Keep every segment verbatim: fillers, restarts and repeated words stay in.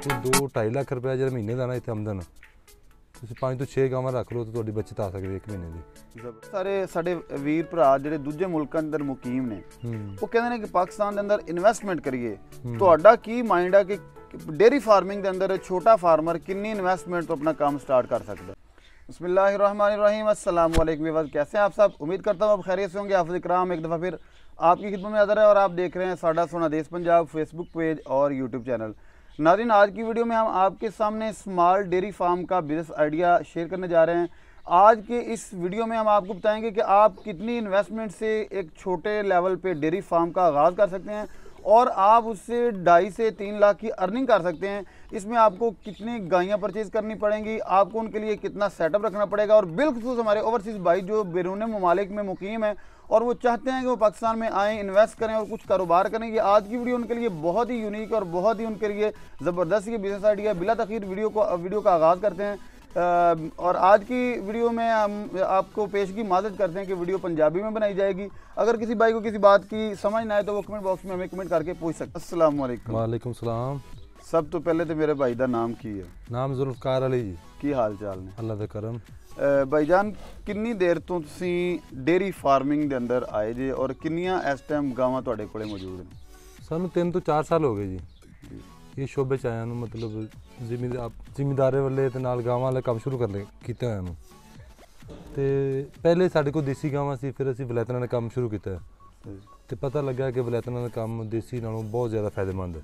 कोई दो ढाई लाख रुपया जो महीने का ना इतने आमदन ਤੁਸੀਂ ਪੰਜ ਤੋਂ ਛੇ ਗਾਵਾਂ ਰੱਖ ਲਓ ਤਾਂ ਤੁਹਾਡੀ ਬੱਚਤ ਆ ਸਕਦੀ ਇੱਕ ਮਹੀਨੇ ਦੀ। ਸਾਰੇ ਸਾਡੇ ਵੀਰ ਭਰਾ ਜਿਹੜੇ ਦੂਜੇ ਮੁਲਕਾਂ ਅੰਦਰ ਮੁਕੀਮ ਨੇ ਉਹ ਕਹਿੰਦੇ ਨੇ ਕਿ ਪਾਕਿਸਤਾਨ ਦੇ ਅੰਦਰ ਇਨਵੈਸਟਮੈਂਟ ਕਰੀਏ। ਤੁਹਾਡਾ ਕੀ ਮਾਈਂਡ ਆ ਕਿ ਡੇਅਰੀ ਫਾਰਮਿੰਗ ਦੇ ਅੰਦਰ ਛੋਟਾ ਫਾਰਮਰ ਕਿੰਨੀ इन्वेस्टमेंट तो अपना काम स्टार्ट कर सकता है? बिस्मिल्लाहिर्रहमानिर्रहीम, अस्सलाम वालेकुम व्यूअर्स, कैसे हैं आप सब? उम्मीद करता हूँ आप खैरियत से होंगे। हाफ़िज़ इकराम एक दफ़ा फिर आपकी खिदमत में हाज़िर है और आप देख रहे हैं साडा सोना देश पंजाब फेसबुक पेज और यूट्यूब चैनल। नाज़रीन, आज की वीडियो में हम आपके सामने स्मॉल डेयरी फार्म का बिज़नेस आइडिया शेयर करने जा रहे हैं। आज के इस वीडियो में हम आपको बताएंगे कि आप कितनी इन्वेस्टमेंट से एक छोटे लेवल पे डेयरी फार्म का आगाज़ कर सकते हैं और आप उससे ढाई से तीन लाख की अर्निंग कर सकते हैं। इसमें आपको कितनी गायें परचेज़ करनी पड़ेंगी, आपको उनके लिए कितना सेटअप रखना पड़ेगा और बिलखुसूस हमारे ओवरसीज़ भाई जो बैरून ममालिक में मुकीम है और वो चाहते हैं कि वो पाकिस्तान में आएँ, इन्वेस्ट करें और कुछ कारोबार करें। ये आज की वीडियो उनके लिए बहुत ही यूनिक और बहुत ही उनके लिए ज़बरदस्त ये बिज़नेस आइडिया। बिला तखीर वीडियो को वीडियो का आगाज़ करते हैं और आज की वीडियो में हम आपको पेशगी मादद करते हैं कि वीडियो पंजाबी में बनाई जाएगी। अगर किसी भाई को किसी बात की समझ ना आए तो वो कमेंट बॉक्स में हमें कमेंट करके पूछ सकते हैं। अस्सलाम वालेकुम। वालेकुम सलाम। सब तो पहले तो मेरे भाई का नाम की है? नाम जुल्फकार अली जी। की हाल चाल ने? अल्लाह का करम। भाईजान कितनी देर तो तुसी डेयरी फार्मिंग के अंदर आए जे और किन्नियां इस टाइम गावां तुहाडे कोले मौजूद हैं? सानू तीन तो चार साल हो गए जी ये शोबे च आया, मतलब जिमीदार जिमीदारे वाले ते नाल गावां वाले काम शुरू करने कीते होया नूं ते पहले साडे कोल देसी गावां सी, फिर असीं वलैतना दा काम शुरू कीता ते पता लग्या कि वलैतना दा काम देसी नालों बहुत ज़्यादा फायदेमंद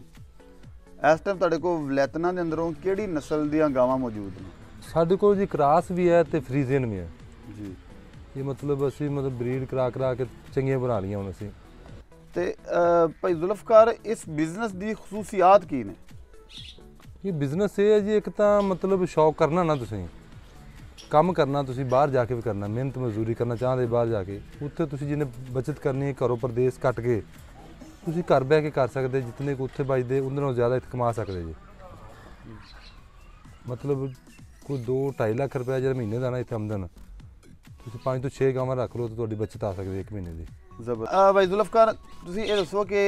है। इस टाइम तुहाडे कोल वलैतना दे अंदरों किहड़ी नस्ल दीयां गावां मौजूद ने? साडे कोल जी क्रास भी है ते फ्रीजियन भी है जी। ये मतलब असीं मतलब ब्रीड करा करा के चंगियां बना लियां हुण असीं। ते भाई जुल्फकार इस बिजनेस की खसूसियात की ने? ये बिजनेस ये है जी, एक तो मतलब शौक करना ना, तुसीं काम करना, तुसीं बाहर जाके भी करना, मेहनत मजदूरी करना चाहते बाहर जाके, उत्थे तुसीं जिन्हें बचत करनी घरों परदेस कट के तुसीं घर बह के कर सकते, जितने को उत्थे बचते उन्हें नालों ज़्यादा इत्थे कमा सकते जी। मतलब कोई दो ढाई लाख रुपया जो महीने का ना इतने आमदन तुसीं पाँच तो छे गावां रख लो तो तुहाडी बचत आ सकती है एक महीने की। जबर भाई जुल्फकार, तुसीं ये दसो कि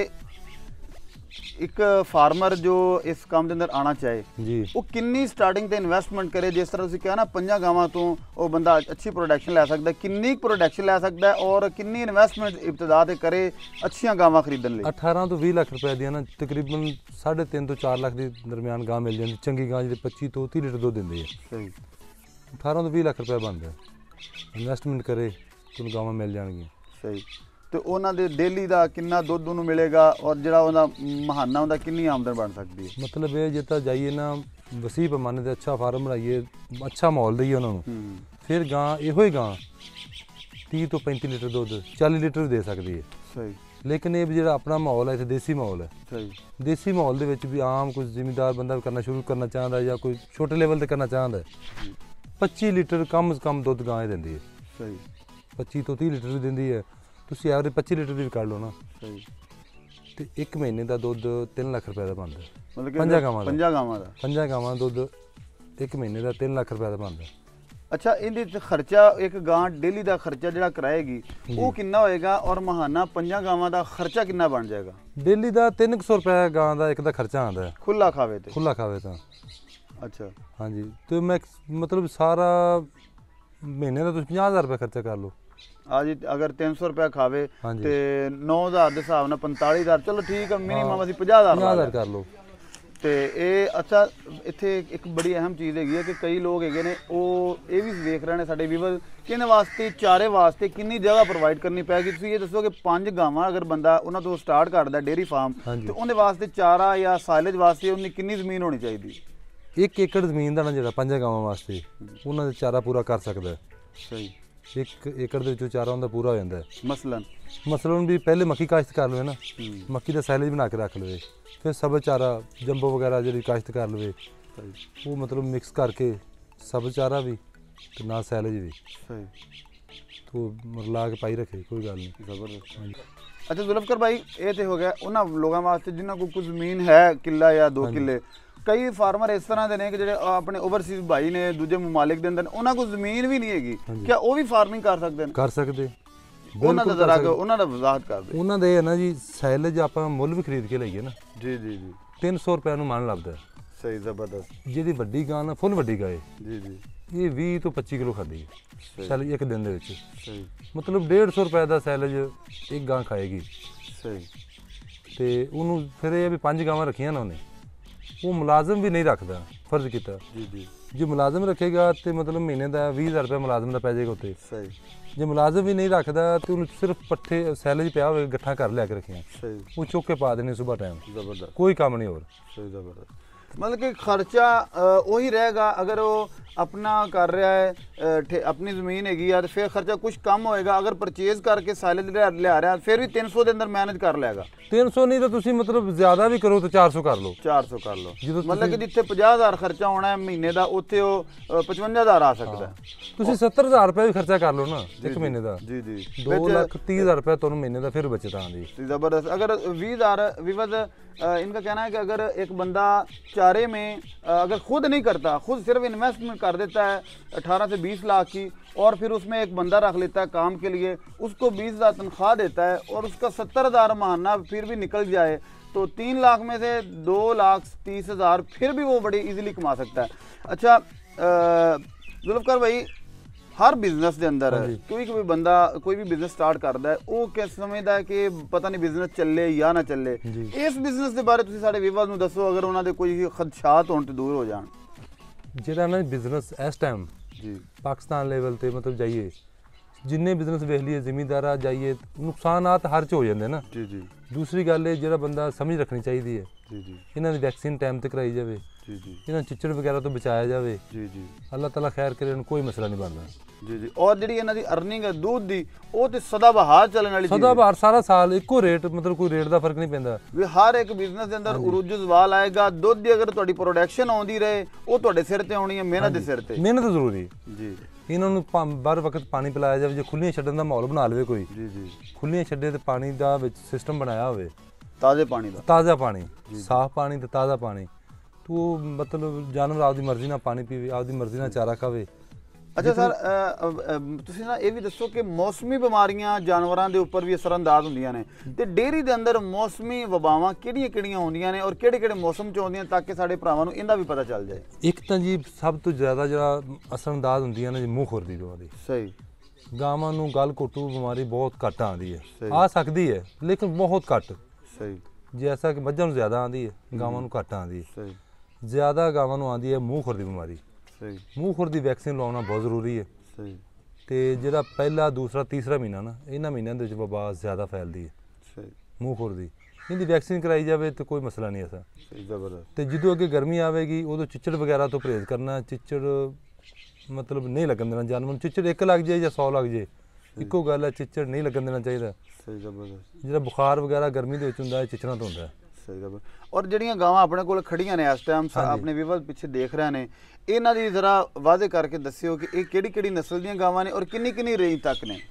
एक फार्मर जो इस काम के अंदर आना चाहे जी वो किन्नी स्टार्टिंग ते इन्वेस्टमेंट करे? जिस तरह तुसीं कहा ना पंजा गावां तो वो बंदा अच्छी प्रोडक्शन लै सकदा है, किन्नी प्रोडक्शन लै सकदा है और किन्नी इन्वेस्टमेंट इब्तदा ते करे अच्छियां गावां खरीदण लई? अठारह तो बीस लाख रुपए दी ना तकरीबन साढ़े तीन तो चार लाख के दरमियान गां मिल जाती, चंगी गां जी पच्ची तो तीस लीटर दुध दिंदी है। सही। अठारह तो बीस लाख रुपया बनता है, इन्वेस्टमेंट करे तो गावां मिल जाएगी। सही। तो उन्होंने डेली का कितना दुध उन्होंने मिलेगा और जो महाना उनका कितनी आमदन बन सकती है? मतलब ये जितना जाइए ना वसी पैमाने से अच्छा फार्म बनाइए, अच्छा माहौल दईए उन्होंने, फिर गां यो गां तीस तो पैंती लीटर दुध चालीस लीटर भी दे सकती है। सही। लेकिन ये जो अपना माहौल है इतने देसी माहौल है। सही। देसी माहौल के भी आम कोई जिमीदार बंदा भी करना शुरू करना चाहता है या कोई छोटे लेवल पर करना चाहता है, पच्ची लीटर कम से कम दुध गां देती है। सही। पच्ची तो तीस लीटर भी देती है, तुसीं एवरेज पच्ची लीटर भी कर लो ना। सही। तो एक महीने का दुध तीन लाख रुपए का बनता है। मतलब पंजा गावां पंजा गावां दा पंजा गावां दुध एक महीने का तीन लाख रुपए का बनता है। अच्छा, इहदे च खर्चा एक गां डेली का खर्चा जिहड़ा कराएगी वो कितना होएगा और महाना पंजा गावां दा खर्चा कितना बन जाएगा? डेली का तीन सौ रुपये गां का एक का खर्चा आता है, खुला खावे ते? खुला खावे तो। अच्छा। हाँ जी। तो मैं मतलब सारा महीने का तुम पचास हज़ार रुपये खर्चा कर लो। आज अगर तीन सौ रुपया खावे तो नौ हज़ार के हिसाब न पंताली हज़ार, चलो ठीक है मिनीमम असीं पचास हज़ार कर लो। तो ये अच्छा इत्थे एक बड़ी अहम चीज़ हैगी कि कई लोग हैगे ने वो ये भी वेख रहे हैं साडे व्यूअर कि इन्हां वास्ते चारे वास्ते कितनी जगह प्रोवाइड करनी पैगी? तुसीं ये दसो कि पांच गावां अगर बंदा उन्हां तो स्टार्ट करदा डेयरी फार्म तो उहदे वास्ते चारा या साइलेज वास्ते उन्हें कितनी जमीन होनी चाहिए? एक एकड़ जमीन का ना जो पंजा गावां वास्ते उन्होंने चारा पूरा कर सकता है। सही। एक एकड़ के चारा उनका पूरा हो जाता है। मसलन मसलन भी पहले मक्की काश्त कर लो ना, मक्की का सैलेज बना के रख लो, फिर सब चारा जंबो वगैरह जी काश्त कर लो, वो मतलब मिक्स करके सब चारा भी तो ना सैलेज भी। सही। तो मरला के पाई रखे, कोई गल नहीं। जबरदस्त। अच्छा जुल्फकार भाई, ये तो हो गया उन्होंने लोगों वास्ते जिन्होंने को कुछ जमीन है किला या दो किले। कई फार्मर इस तरह के ने कि जो अपने ओवरसीज भाई ने दूजे ममालिक के अंदर उन्होंने को जमीन भी नहीं हैगी, क्या वो भी फार्मिंग कर सकते हैं? कर सकते। उन्होंने जरा उन्होंने वजाहत कर दे। उन्होंने है ना जी सैलेज आप मुल भी खरीद के लाइए ना जी जी जी तीन सौ रुपये मन लगता है। ਸਹੀ ਜ਼ਬਰਦਸਤ। ਜਿਹੜੀ ਵੱਡੀ ਗਾਂ ਨਾ ਫੁੱਲ ਵੱਡੀ ਗਾਂ ਹੈ ਜੀ ਜੀ ਇਹ ਵੀਹ ਤੋਂ ਪੱਚੀ ਕਿਲੋ ਖਾਂਦੀ ਹੈ ਸੈਲਜ ਇੱਕ ਦਿਨ ਦੇ ਵਿੱਚ। ਸਹੀ ਮਤਲਬ ਡੇਢ ਸੌ ਰੁਪਏ ਦਾ ਸੈਲਜ ਇੱਕ ਗਾਂ ਖਾਏਗੀ। ਸਹੀ। ਤੇ ਉਹਨੂੰ ਫਿਰ ਇਹ ਵੀ ਪੰਜ ਗਾਵਾਂ ਰੱਖੀਆਂ ਨਾ ਉਹਨੇ, ਉਹ ਮੁਲਾਜ਼ਮ ਵੀ ਨਹੀਂ ਰੱਖਦਾ, ਫਰਜ਼ ਕੀਤਾ ਜੀ ਜੀ ਜੇ ਮੁਲਾਜ਼ਮ ਰੱਖੇਗਾ ਤੇ ਮਤਲਬ ਮਹੀਨੇ ਦਾ ਵੀਹ ਹਜ਼ਾਰ ਰੁਪਏ ਮੁਲਾਜ਼ਮ ਦਾ ਪੈ ਜਾਏਗਾ ਉੱਤੇ। ਸਹੀ। ਜੇ ਮੁਲਾਜ਼ਮ ਵੀ ਨਹੀਂ ਰੱਖਦਾ ਤੇ ਉਹਨੂੰ ਸਿਰਫ ਪੱਠੇ ਸੈਲਜ ਪਿਆ ਹੋਵੇ ਗੱਠਾਂ ਘਰ ਲਿਆ ਕੇ ਰੱਖੀਆਂ, ਸਹੀ, ਉਹ ਚੁੱਕ ਕੇ ਪਾ ਦੇਣੇ ਸੁਬਾਹ ਟਾਈਮ। ਜ਼ਬਰਦਸਤ। ਕੋਈ ਕੰਮ ਨਹੀਂ ਹੋਰ। ਸਹੀ ਜ਼ਬਰਦਸਤ। मतलब कि खर्चा वही रहेगा अगर वो अपना कर रहा है अपनी ज़मीन हैगी यार फिर खर्चा कुछ कम होएगा। अगर परचेज करके साइलेज ले आ रहा है फिर भी तीन सौ के अंदर मैनेज कर लेगा। तीन सौ नहीं तो तुसी मतलब ज्यादा भी करो तो चार सौ कर लो। चार सौ कर लो मतलब कि जिथे पचास हज़ार खर्चा होना है महीने का उत्थे वो पचवंजा हज़ार आ सकता है। तुसी सत्तर हज़ार रुपये भी खर्चा कर लो ना एक महीने का। जी जी दो लाख तीस हज़ार रुपये तुहानू महीने का फिर बचत आंदी। ज़बरदस्त। अगर बीस हज़ार विवद इनका कहना है कि अगर एक बंदा चारे में अगर खुद नहीं करता, खुद सिर्फ इन्वेस्टमेंट कर देता है अठारह से बीस लाख की और फिर उसमें एक बंदा रख लेता है काम के लिए, उसको बीस हज़ार तनख्वाह देता है और उसका सत्तर हज़ार महीना फिर भी निकल जाए तो तीन लाख में से दो लाख तीस हज़ार फिर भी वो बड़ी इजीली कमा सकता है। अच्छा जुल्फकार भाई हर बिजनेस के अंदर कोई कोई बंदा कोई भी बिजनेस स्टार्ट करता है वो क्या समझता है कि पता नहीं बिजनेस चले या ना चले, इस बिजनेस के बारे तुसीं साडे व्यूअर्स नूं दसो अगर उन्हां दे कोई खदशात होण ते दूर हो जाण। ਜਿਹੜਾ ਨਾ ਬਿਜ਼ਨਸ ਇਸ ਟਾਈਮ ਜੀ ਪਾਕਿਸਤਾਨ ਲੈਵਲ ਤੇ ਮਤਲਬ ਜਾਈਏ ਜਿੰਨੇ ਬਿਜ਼ਨਸ ਵੇਖ ਲਈਏ ਜ਼ਿਮੀਂਦਾਰਾ ਜਾਈਏ ਨੁਕਸਾਨਾਤ ਹਰ ਚ ਹੋ ਜਾਂਦੇ ਨਾ। ਜੀ ਜੀ। ਦੂਸਰੀ ਗੱਲ ਇਹ ਜਿਹੜਾ ਬੰਦਾ ਸਮਝ ਰੱਖਣੀ ਚਾਹੀਦੀ ਹੈ ਜੀ ਜੀ ਇਹਨਾਂ ਦੀ ਵੈਕਸੀਨ ਟਾਈਮ ਤੇ ਕਰਾਈ ਜਾਵੇ, ਜੀ ਜੀ ਇਹਨਾਂ ਚਿੱਚੜ ਵਗੈਰਾ ਤੋਂ ਬਚਾਇਆ ਜਾਵੇ। ਜੀ ਜੀ। ਅੱਲਾਹ ਤਾਲਾ ਖੈਰ ਕਰੇ, ਇਹਨੂੰ ਕੋਈ ਮਸਲਾ ਨਹੀਂ ਬਣਦਾ। ਜੀ ਜੀ। ਔਰ ਜਿਹੜੀ ਇਹਨਾਂ ਦੀ ਅਰਨਿੰਗ ਹੈ ਦੁੱਧ ਦੀ ਉਹ ਤੇ ਸਦਾ ਬਹਾਰ ਚੱਲਣ ਵਾਲੀ ਚੀਜ਼ ਸਦਾ ਬਹਾਰ ਸਾਰਾ ਸਾਲ ਇੱਕੋ ਰੇਟ ਮਤਲਬ ਕੋਈ ਰੇਟ ਦਾ ਫਰਕ ਨਹੀਂ ਪੈਂਦਾ ਵੀ ਹਰ ਇੱਕ ਬਿਜ਼ਨਸ ਦੇ ਅੰਦਰ ਉਰੂਜ ਜ਼ਵਾਲ ਆਏਗਾ। ਦੁੱਧ ਦੀ ਅਗਰ ਤੁਹਾਡੀ ਪ੍ਰੋਡਕਸ਼ਨ ਆਉਂਦੀ ਰਹੇ ਉਹ ਤੁਹਾਡੇ ਸਿਰ ਤੇ ਆਉਣੀ ਹੈ, ਮਿਹਨਤ ਦੇ ਸਿਰ ਤੇ। ਮਿਹਨਤ ਜ਼ਰੂਰੀ ਜੀ। ਇਹਨਾਂ ਨੂੰ ਹਰ ਵਕਤ ਪਾਣੀ ਪਿਲਾਇਆ ਜਾਵੇ, ਜੇ ਖੁੱਲੀਆਂ ਛੱਡਣ ਦਾ ਮਾਹੌਲ ਬਣਾ ਲਵੇ ਕੋਈ। ਜੀ ਜੀ। ਖੁੱਲੀਆਂ ਛੱਡੇ ਤੇ ਪਾਣੀ ਦਾ ਵਿੱਚ ਸਿਸਟਮ ਬਣਾਇਆ ਹੋਵੇ, ਤਾਜ਼ੇ ਪਾਣੀ ਦਾ, ਤਾਜ਼ਾ ਪਾਣੀ, ਸਾਫ਼ ਪਾਣੀ ਤੇ ਤਾਜ਼ਾ ਪਾਣੀ, ਤੂੰ ਮਤਲਬ ਜਾਨਵਰ ਆਪਦੀ ਮਰਜ਼ੀ ਨਾਲ ਪਾਣੀ ਪੀਵੇ, ਆਪਦੀ ਮਰਜ਼ੀ ਨਾਲ ਚਾਰਾ ਖਾਵੇ। ਅੱਛਾ ਸਰ ਤੁਸੀਂ ਨਾ ਇਹ ਵੀ ਦੱਸੋ ਕਿ ਮੌਸਮੀ ਬਿਮਾਰੀਆਂ ਜਾਨਵਰਾਂ ਦੇ ਉੱਪਰ ਵੀ ਅਸਰਅੰਦਾਜ਼ ਹੁੰਦੀਆਂ ਨੇ ਤੇ ਡੇਅਰੀ ਦੇ ਅੰਦਰ ਮੌਸਮੀ ਵਬਾਵਾਂ ਕਿਹੜੀਆਂ ਕਿਹੜੀਆਂ ਹੁੰਦੀਆਂ ਨੇ ਔਰ ਕਿਹੜੇ ਕਿਹੜੇ ਮੌਸਮ 'ਚ ਆਉਂਦੀਆਂ ਤਾਂ ਕਿ ਸਾਡੇ ਭਰਾਵਾਂ ਨੂੰ ਇਹਦਾ ਵੀ ਪਤਾ ਚੱਲ ਜਾਏ। ਇੱਕ ਤਾਂ ਜੀ ਸਭ ਤੋਂ ਜ਼ਿਆਦਾ ਜਿਹੜਾ ਅਸਰਅੰਦਾਜ਼ ਹੁੰਦੀਆਂ ਨੇ ਜੀ ਮੂੰਹ ਖੁਰ ਦੀ ਬਿਮਾਰੀ। ਸਹੀ। ਗਾਵਾਂ ਨੂੰ ਗਲ ਘੋਟੂ ਬਿਮਾਰੀ ਬਹੁਤ ਘੱਟ ਆਉਂਦੀ ਹੈ, ਆ ਸਕਦੀ ਹੈ ਲੇਕਿਨ ਬਹੁਤ ਘੱਟ। ਸਹੀ। ਜੈਸਾ ਕਿ ਮੱਝਾਂ ਨੂੰ ਜ਼ਿਆਦਾ ਆਉਂਦੀ ਹੈ, ਗਾਵਾਂ ਨੂੰ ਘੱਟ ਆਉਂਦੀ ਹੈ। ਸਹੀ। ਜ਼ਿਆਦਾ ਗਾਵਾਂ ਨੂੰ ਆਉਂਦੀ ਹੈ ਮੂੰਹ ਖੁਰ ਦੀ ਬਿਮਾਰੀ। ਸਹੀ। ਮੂੰਹ ਖੁਰ ਦੀ ਵੈਕਸੀਨ ਲਵਾਉਣਾ ਬਹੁਤ ਜ਼ਰੂਰੀ ਹੈ। ਸਹੀ। ਤੇ ਜਿਹੜਾ ਪਹਿਲਾ ਦੂਸਰਾ ਤੀਸਰਾ ਮਹੀਨਾ ਨਾ ਇਹਨਾਂ ਮਹੀਨਿਆਂ ਦੇ ਵਿੱਚ ਵਬਾ ਜ਼ਿਆਦਾ ਫੈਲਦੀ ਹੈ। ਸਹੀ। ਮੂੰਹ ਖੁਰ ਦੀ ਇਹਦੀ ਵੈਕਸੀਨ ਕਰਾਈ ਜਾਵੇ ਤੇ ਕੋਈ ਮਸਲਾ ਨਹੀਂ ਐਸਾ। ਸਹੀ। ਜ਼ਬਰਦਸਤ। ਤੇ ਜਦੋਂ ਅੱਗੇ ਗਰਮੀ ਆਵੇਗੀ ਉਦੋਂ ਚਿੱਚੜ ਵਗੈਰਾ ਤੋਂ ਪਰਹੇਜ਼ ਕਰਨਾ। ਚਿੱਚੜ ਮਤਲਬ ਨਹੀਂ ਲੱਗਣ ਦੇਣਾ ਜਾਨਵਰ ਨੂੰ। ਚਿੱਚੜ ਇੱਕ ਲੱਗ ਜਾਏ ਜਾਂ ਸੌ ਲੱਗ ਜਾਏ ਇੱਕੋ ਗੱਲ ਹੈ, ਚਿੱਚੜ ਨਹੀਂ ਲੱਗਣ ਦੇਣਾ ਚਾਹੀਦਾ। ਸਹੀ। ਜ਼ਬਰਦਸਤ। ਜਿਹੜਾ ਬੁਖਾਰ ਵਗੈਰਾ ਗਰਮੀ ਦੇ ਵਿੱਚ ਹੁੰਦਾ ਹੈ ਚਿੱਚੜਾਂ ਤੋਂ ਹੁੰਦਾ ਹੈ। ਸਹੀ ਗੱਲ। ਔਰ ਜਿਹੜੀਆਂ ਗਾਵਾਂ ਆਪਣੇ ਕੋਲ ਖੜੀਆਂ ਨੇ ਇਸ ਟਾਈਮ ਆਪਣੇ ਵੀਵਰਸ ਪਿੱਛੇ ਦੇਖ ਰਹੇ ਨੇ ਇਹਨਾਂ ਦੀ ਜ਼ਰਾ ਵਾਅਦੇ ਕਰਕੇ ਦੱਸਿਓ ਕਿ ਇਹ ਕਿਹੜੀ ਕਿਹੜੀ ਨਸਲ ਦੀਆਂ ਗਾਵਾਂ ਨੇ ਔਰ ਕਿੰਨੀ ਕਿੰਨੀ ਰੇਂਜ ਤੱਕ ਨੇ।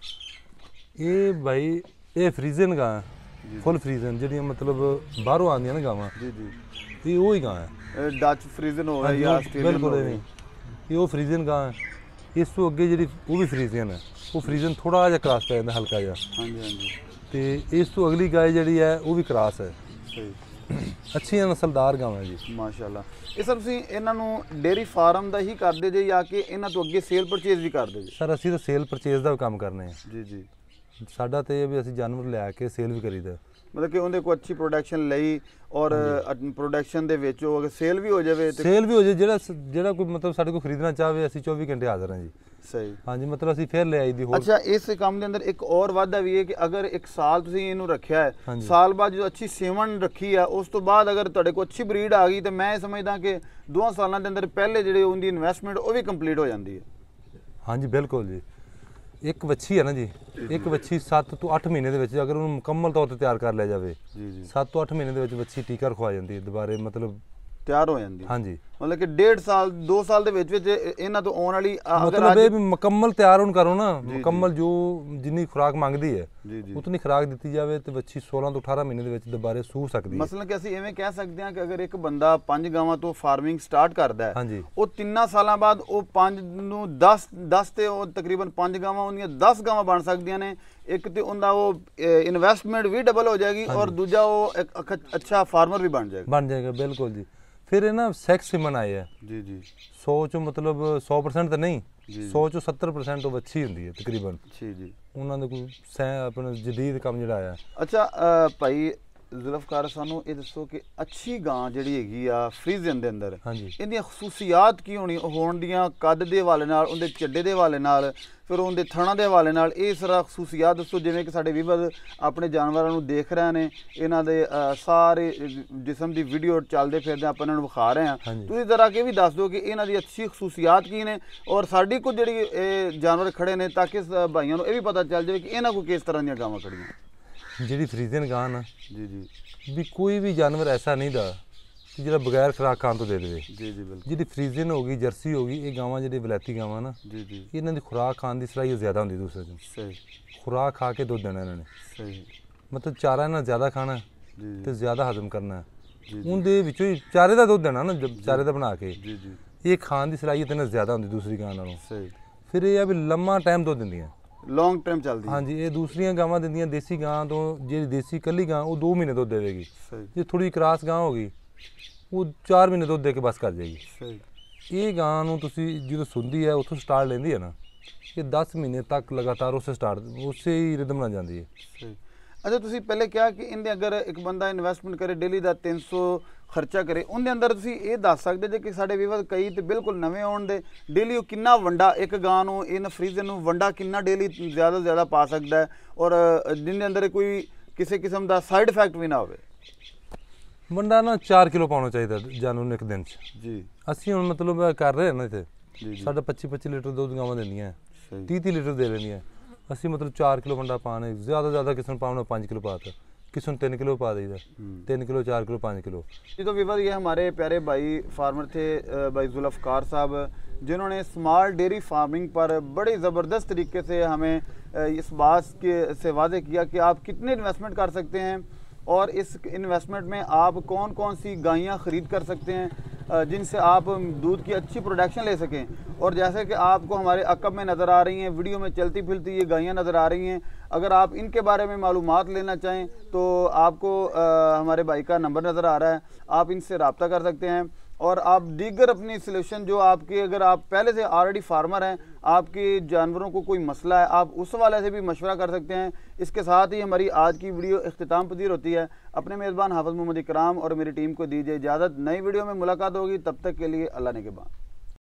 ਇਹ ਭਾਈ ਇਹ ਫਰੀਜ਼ਨ ਗਾਂ ਫੁੱਲ ਫਰੀਜ਼ਨ ਜਿਹੜੀਆਂ ਮਤਲਬ ਬਾਹਰੋਂ ਆਉਂਦੀਆਂ ਨੇ ਗਾਵਾਂ। ਜੀ ਜੀ। ਇਹ ਉਹ ਹੀ ਗਾਂ ਹੈ। ਡੱਚ ਫਰੀਜ਼ਨ ਹੋਵੇ ਜਾਂ ਆਸਟ੍ਰੇਲੀਅਨ ਬਿਲਕੁਲ ਨਹੀਂ, ਇਹ ਉਹ ਫਰੀਜ਼ਨ ਗਾਂ ਹੈ। ਇਸ ਤੋਂ ਅੱਗੇ ਜਿਹੜੀ ਉਹ ਵੀ ਫਰੀਜ਼ਨ ਹੈ, ਉਹ ਫਰੀਜ਼ਨ ਥੋੜਾ ਜਿਹਾ ਕਰਾਸ ਪੈ ਜਾਂਦਾ ਹਲਕਾ ਜਿਹਾ। ਹਾਂਜੀ ਹਾਂਜੀ। ਤੇ ਇਸ ਤੋਂ ਅਗਲੀ ਗਾਂ ਜਿਹੜੀ ਹੈ ਉਹ ਵੀ ਕਰਾਸ ਹੈ। ਸਹੀ। ਅੱਛੀਆਂ ਨਸਲਦਾਰ ਗਾਵਾਂ ਜੀ ਮਾਸ਼ਾਅੱਲਾ। ਇਹ ਸਰ ਤੁਸੀਂ ਇਹਨਾਂ ਨੂੰ ਡੇਅਰੀ ਫਾਰਮ ਦਾ ਹੀ ਕਰਦੇ ਜੇ ਜਾਂ ਕਿ ਇਹਨਾਂ ਤੋਂ ਅੱਗੇ ਸੇਲ ਪਰਚੇਜ਼ ਵੀ ਕਰਦੇ ਜੇ? ਸਰ ਅਸੀਂ ਤਾਂ ਸੇਲ ਪਰਚੇਜ਼ ਦਾ ਕੰਮ ਕਰਨੇ ਆ। ਜੀ ਜੀ। ਸਾਡਾ ਤੇ ਇਹ ਵੀ ਅਸੀਂ ਜਾਨਵਰ ਲਿਆ ਕੇ ਸੇਲ ਵੀ ਕਰੀਦਾ। ਮਤਲਬ ਕਿ ਉਹਦੇ ਕੋਲ ਅੱਛੀ ਪ੍ਰੋਡਕਸ਼ਨ ਲਈ ਔਰ ਪ੍ਰੋਡਕਸ਼ਨ ਦੇ ਵਿੱਚ ਉਹ ਅਗਰ ਸੇਲ ਵੀ ਹੋ ਜਾਵੇ ਤੇ ਸੇਲ ਵੀ ਹੋ ਜਾਵੇ। ਜਿਹੜਾ ਜਿਹੜਾ ਕੋਈ ਮਤਲਬ ਸਾਡੇ ਕੋਲ ਖਰੀਦਣਾ ਚਾਹਵੇ ਅਸੀਂ ਚੌਵੀ ਘੰਟੇ ਹਾਜ਼ਰ ਹਾਂ ਜੀ। ਸਹੀ। ਹਾਂਜੀ ਮਤਲਬ ਅਸੀਂ ਫਿਰ ਲੈ ਆਈ ਦੀ ਹੋਰ। ਅੱਛਾ ਇਸ ਕੰਮ ਦੇ ਅੰਦਰ ਇੱਕ ਹੋਰ ਵਾਧਾ ਵੀ ਹੈ ਕਿ ਅਗਰ ਇੱਕ ਸਾਲ ਤੁਸੀਂ ਇਹਨੂੰ ਰੱਖਿਆ ਹੈ, ਸਾਲ ਬਾਅਦ ਜਦੋਂ ਅੱਛੀ ਸੀਮਨ ਰੱਖੀ ਆ ਉਸ ਤੋਂ ਬਾਅਦ ਅਗਰ ਤੁਹਾਡੇ ਕੋਲ ਅੱਛੀ ਬਰੀਡ ਆ ਗਈ ਤਾਂ ਮੈਂ ਇਹ ਸਮਝਦਾ ਕਿ ਦੋ ਸਾਲਾਂ ਦੇ ਅੰਦਰ ਪਹਿਲੇ ਜਿਹੜੇ ਉਹਦੀ ਇਨਵੈਸਟਮੈਂਟ ਉਹ ਵੀ ਕੰਪਲੀਟ ਹੋ ਜਾਂਦੀ ਹੈ। ਹਾਂਜੀ ਬਿਲਕੁਲ ਜੀ। ਇੱਕ ਵੱਛੀ ਹੈ ਨਾ ਜੀ, ਇੱਕ ਵੱਛੀ ਸੱਤ ਤੋਂ ਅੱਠ ਮਹੀਨੇ ਦੇ ਵਿੱਚ ਅਗਰ ਉਹਨੂੰ ਮੁਕੰਮਲ ਤੌਰ ਤੇ ਤਿਆਰ ਕਰ ਲਿਆ ਜਾਵੇ, ਜੀ ਜੀ, ਸੱਤ ਤੋਂ ਅੱਠ ਮਹੀਨੇ ਦੇ ਵਿੱਚ ਵੱਛੀ ਟੀਕਾ ਰਖਵਾ ਜਾਂਦੀ ਹੈ ਦੁਬਾਰੇ ਮਤਲਬ ਤਿਆਰ ਹੋ ਜਾਂਦੀ। ਹਾਂਜੀ ਮਤਲਬ ਕਿ ਡੇਢ ਸਾਲ ਦੋ ਸਾਲ ਦੇ ਵਿੱਚ ਵਿੱਚ ਇਹਨਾਂ ਤੋਂ ਆਉਣ ਵਾਲੀ ਮਤਲਬ ਇਹ ਵੀ ਮੁਕੰਮਲ ਤਿਆਰ ਹੋਣ ਕਰੋ ਨਾ, ਮੁਕੰਮਲ ਜੋ ਜਿੰਨੀ ਖੁਰਾਕ ਮੰਗਦੀ ਹੈ ਉਤਨੀ ਖੁਰਾਕ ਦਿੱਤੀ ਜਾਵੇ ਤੇ ਵੱਛੀ ਸੋਲਾਂ ਤੋਂ ਅਠਾਰਾਂ ਮਹੀਨੇ ਦੇ ਵਿੱਚ ਦੁਬਾਰੇ ਸੂ ਸਕਦੀ ਹੈ। ਮਸਲਨ ਕਿ ਅਸੀਂ ਐਵੇਂ ਕਹਿ ਸਕਦੇ ਹਾਂ ਕਿ ਅਗਰ ਇੱਕ ਬੰਦਾ ਪੰਜ ਗਾਵਾਂ ਤੋਂ ਫਾਰਮਿੰਗ ਸਟਾਰਟ ਕਰਦਾ ਹੈ, ਉਹ ਤਿੰਨਾਂ ਸਾਲਾਂ ਬਾਅਦ ਉਹ ਪੰਜ ਨੂੰ ਦਸ ਦਸ ਤੇ ਉਹ ਤਕਰੀਬਨ ਪੰਜ ਗਾਵਾਂ ਉਹਦੀਆਂ ਦਸ ਗਾਵਾਂ ਬਣ ਸਕਦੀਆਂ ਨੇ। ਇੱਕ ਤੇ ਉਹਦਾ ਉਹ ਇਨਵੈਸਟਮੈਂਟ ਵੀ ਡਬਲ ਹੋ ਜਾਏਗੀ ਔਰ ਦੂਜਾ ਉਹ ਇੱਕ ਅੱਛਾ ਫਾਰਮਰ ਵੀ ਬਣ ਜਾਏਗਾ। ਬਣ ਜਾਏਗਾ ਬਿਲਕੁਲ ਜੀ। फिर है ना सेक्स सिमन आए है जी जी सौ चो मतलब सौ परसेंट तो नहीं जी सौ चो सत्तर परसेंट तो अच्छी होंगी है तकरीबन जी जी उन्होंने कोई सै अपना जदीद काम जड़ा आया। अच्छा अ, भाई ਜ਼ੁਲਫਕਾਰ ਸਾਨੂੰ ਇਹ ਦੱਸੋ ਕਿ ਅੱਛੀ ਗਾਂ ਜਿਹੜੀ ਹੈਗੀ ਆ ਫਰੀਜ਼ਨ ਦੇ ਅੰਦਰ ਹਾਂਜੀ ਇਹਦੀਆਂ ਖਸੂਸੀਆਤ ਕੀ ਹੋਣੀ ਹੋਣ ਦੀਆਂ ਕੱਦ ਦੇ ਹਵਾਲੇ ਨਾਲ ਉਹਦੇ ਚੱਡੇ ਦੇ ਹਵਾਲੇ ਨਾਲ ਫਿਰ ਉਹਦੇ ਥਣਾ ਦੇ ਹਵਾਲੇ ਨਾਲ ਇਹ ਸਾਰਾ ਖਸੂਸੀਆਤ ਦੱਸੋ ਜਿਵੇਂ ਕਿ ਸਾਡੇ ਵੀਵਰ ਆਪਣੇ ਜਾਨਵਰਾਂ ਨੂੰ ਦੇਖ ਰਹੇ ਨੇ ਇਹਨਾਂ ਦੇ ਸਾਰੇ ਜਿਸਮ ਦੀ ਵੀਡੀਓ ਚੱਲਦੇ ਫਿਰਦੇ ਆਪਾਂ ਇਹਨਾਂ ਨੂੰ ਵਿਖਾ ਰਹੇ ਹਾਂ ਤੁਸੀਂ ਜ਼ਰਾ ਕਿ ਵੀ ਦੱਸ ਦਿਓ ਕਿ ਇਹਨਾਂ ਦੀ ਅੱਛੀ ਖਸੂਸੀਆਤ ਕੀ ਨੇ ਔਰ ਸਾਡੀ ਕੁਝ ਜਿਹੜੀ ਇਹ ਜਾਨਵਰ ਖੜੇ ਨੇ ਤਾਂ ਕਿ ਭਾਈਆਂ ਨੂੰ ਇਹ ਵੀ ਪਤਾ ਚੱਲ ਜਾਵੇ ਕਿ ਇਹਨਾਂ ਕੋਲ ਕਿਸ ਤਰ੍ਹਾਂ ਦੀਆਂ ਗਾਵਾਂ ਖੜੀਆਂ। ਜਿਹੜੀ ਫਰੀਜ਼ਨ ਗਾਂ ਨਾ ਜੀ ਜੀ ਵੀ ਕੋਈ ਵੀ ਜਾਨਵਰ ਐਸਾ ਨਹੀਂ ਦਾ ਕਿ ਜਿਹੜਾ ਬਗੈਰ ਖੁਰਾਕ ਖਾਣ ਤੋਂ ਦੇ ਦੇਵੇ। ਜੀ ਜੀ ਬਿਲਕੁਲ ਜਿਹੜੀ ਫਰੀਜ਼ਨ ਹੋ ਗਈ ਜਰਸੀ ਹੋ ਗਈ ਇਹ ਗਾਵਾਂ ਜਿਹੜੀ ਵਲੈਤੀ ਗਾਵਾਂ ਨਾ ਜੀ ਜੀ ਇਹਨਾਂ ਦੀ ਖੁਰਾਕ ਖਾਣ ਦੀ ਸਲਾਹੀਅਤ ਜ਼ਿਆਦਾ ਹੁੰਦੀ ਦੂਸਰੇ ਤੋਂ। ਸਹੀ ਖੁਰਾਕ ਖਾ ਕੇ ਦੁੱਧ ਦੇਣਾ ਇਹਨਾਂ ਨੇ। ਸਹੀ ਮਤਲਬ ਚਾਰਾ ਇਹਨਾਂ ਜ਼ਿਆਦਾ ਖਾਣਾ ਜੀ ਤੇ ਜ਼ਿਆਦਾ ਹਜ਼ਮ ਕਰਨਾ ਜੀ ਉਹਦੇ ਵਿੱਚੋਂ ਹੀ ਚਾਰੇ ਦਾ ਦੁੱਧ ਦੇਣਾ ਨਾ ਚਾਰੇ ਦਾ ਬਣਾ ਕੇ ਜੀ ਜੀ ਇਹ ਖਾਣ ਦੀ ਸਲਾਹੀਅਤ ਇਹਨਾਂ ਜ਼ਿਆਦਾ ਹੁੰਦੀ ਦੂਸਰੀ ਗਾਂ ਨਾਲੋਂ। ਸਹੀ ਫਿਰ ਇਹ ਆ ਵੀ ਲੰਮਾ ਟਾਈਮ ਦੁੱਧ ਦਿੰਦੀਆਂ ਲੌਂਗ ਟਾਈਮ ਚੱਲਦੀ ਹੈ। ਹਾਂਜੀ ਇਹ ਦੂਸਰੀਆਂ ਗਾਵਾਂ ਦਿੰਦੀਆਂ ਦੇਸੀ ਗਾਂ ਤੋਂ ਜਿਹੜੀ ਦੇਸੀ ਕੱਲੀ ਗਾਂ ਉਹ ਦੋ ਮਹੀਨੇ ਦੁੱਧ ਦੇਵੇਗੀ। ਸਹੀ ਜੇ ਥੋੜੀ ਕਰਾਸ ਗਾਂ ਹੋ ਗਈ ਉਹ ਚਾਰ ਮਹੀਨੇ ਦੁੱਧ ਦੇ ਕੇ ਬਸ ਕਰ ਜਾਏਗੀ। ਸਹੀ ਇਹ ਗਾਂ ਨੂੰ ਤੁਸੀਂ ਜਦੋਂ ਸੁਣਦੀ ਹੈ ਉੱਥੋਂ ਸਟਾਰਟ ਲੈਂਦੀ ਹੈ ਨਾ ਇਹ ਦਸ ਮਹੀਨੇ ਤੱਕ ਲਗਾਤਾਰ ਉਸੇ ਸਟਾਰਟ ਉਸੇ ਹੀ ਰਿਦਮ ਨਾਲ ਜਾਂਦੀ ਹੈ। ਸਹੀ ਅੱਛਾ ਤੁਸੀਂ ਪਹਿਲੇ ਕਿਹਾ ਕਿ ਇਹਦੇ ਅਗਰ ਇੱਕ ਬੰਦਾ ਇਨਵੈਸਟਮੈਂਟ ਕਰੇ ਡੇਲੀ ਦਾ ਤਿੰਨ ਸੌ ਖਰਚਾ ਕਰੇ ਉਹਦੇ ਅੰਦਰ ਤੁਸੀਂ ਇਹ ਦੱਸ ਸਕਦੇ ਜੇ ਕਿ ਸਾਡੇ ਵੀਵਰ ਕਈ ਤੇ ਬਿਲਕੁਲ ਨਵੇਂ ਆਉਣ ਦੇ ਡੇਲੀ ਉਹ ਕਿੰਨਾ ਵੰਡਾ ਇੱਕ ਗਾਂ ਨੂੰ ਇਨ ਫਰੀਜ਼ਰ ਨੂੰ ਵੰਡਾ ਕਿੰਨਾ ਡੇਲੀ ਜ਼ਿਆਦਾ ਤੋਂ ਜ਼ਿਆਦਾ ਪਾ ਸਕਦਾ ਹੈ ਔਰ ਜਿਹਦੇ ਅੰਦਰ ਕੋਈ ਕਿਸੇ ਕਿਸਮ ਦਾ ਸਾਈਡ ਇਫੈਕਟ ਵੀ ਨਾ ਹੋਵੇ। ਵੰਡਾ ਨਾ ਚਾਰ ਕਿਲੋ ਪਾਉਣਾ ਚਾਹੀਦਾ ਜਾਨਵਰ ਨੂੰ ਇੱਕ ਦਿਨ 'ਚ। ਜੀ ਅਸੀਂ ਹੁਣ ਮਤਲਬ ਕਰ ਰਹੇ ਹਾਂ ਨਾ ਇੱਥੇ ਜੀ ਸਾਡਾ ਪੱਚੀ ਪੱਚੀ ਲੀਟਰ ਦੁੱਧ ਗਾਵਾਂ ਦਿੰਦੀਆਂ ਸਹੀ ਤੀਹ ਤੀਹ ਲੀਟਰ ਦੇ ਲੈਂਦੀਆਂ ਅਸੀਂ ਮਤਲਬ ਚਾਰ ਕਿਲੋ ਵੰਡਾ ਪਾਣੇ ਜ਼ਿਆਦਾ ਜ਼ਿਆਦਾ ਕਿਸੇ ਨੂੰ ਪਾਉਣਾ ਪੰਜ किलो पाता किसी तीन किलो पा देगा तीन किलो चार किलो पाँच किलो। जी तो विवर ये हमारे प्यारे भाई फार्मर थे भाई जुल्फ़कार साहब जिन्होंने स्मॉल डेयरी फार्मिंग पर बड़े ज़बरदस्त तरीके से हमें इस बात के से वादे किया कि आप कितने इन्वेस्टमेंट कर सकते हैं और इस इन्वेस्टमेंट में आप कौन कौन सी गायें ख़रीद कर सकते हैं जिनसे आप दूध की अच्छी प्रोडक्शन ले सकें। और जैसे कि आपको हमारे अकब में नज़र आ रही हैं वीडियो में चलती फिरती ये गायें नज़र आ रही हैं अगर आप इनके बारे में मालूमात लेना चाहें तो आपको आ, हमारे भाई का नंबर नज़र आ रहा है आप इनसे रब्ता कर सकते हैं। और आप दीगर अपनी सलूशन जो आपके अगर आप पहले से ऑलरेडी फार्मर हैं आपके जानवरों को कोई मसला है आप उस वाले से भी मशवरा कर सकते हैं। इसके साथ ही हमारी आज की वीडियो इख्तिताम पजीर होती है। अपने मेज़बान हाफ़िज़ मोहम्मद इकराम और मेरी टीम को दीजिए इजाज़त। नई वीडियो में मुलाकात होगी तब तक के लिए अल्लाह ने के बाद।